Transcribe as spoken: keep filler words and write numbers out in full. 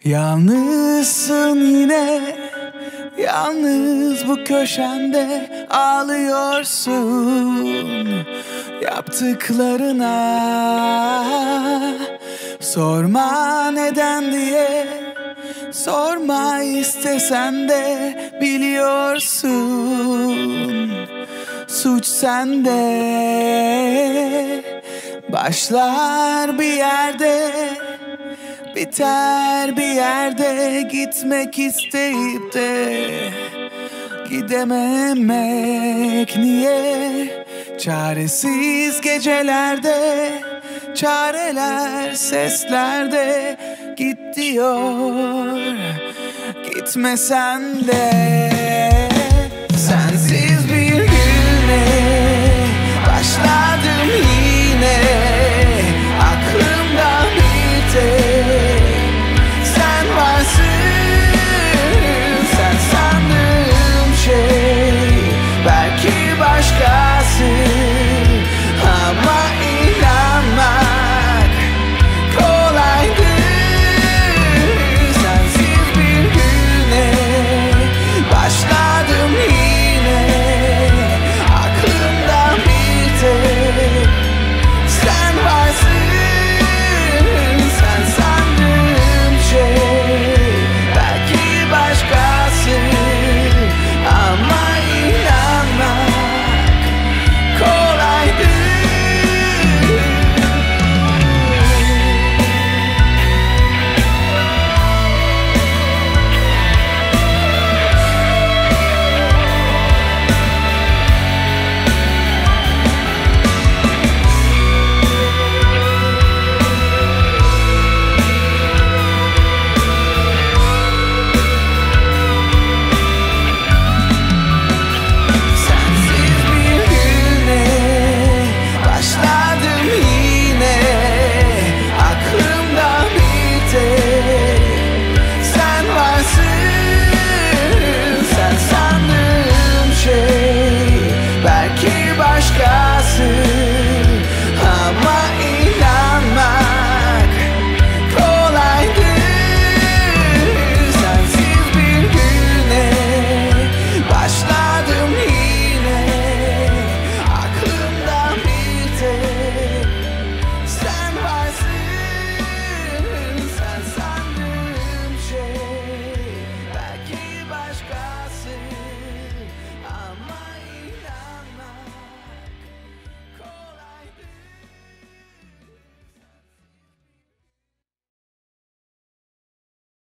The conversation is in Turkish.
Yalnızsın yine, yalnız bu köşende ağlıyorsun yaptıklarına. Sorma neden diye, sorma istesen de biliyorsun suç sende. Başlar bir yerde, biter bir yerde, gitmek isteyip de gidememek niye? Çaresiz gecelerde, çareler seslerde, git diyor, gitme sen de. Sensiz bir güne başladım yine,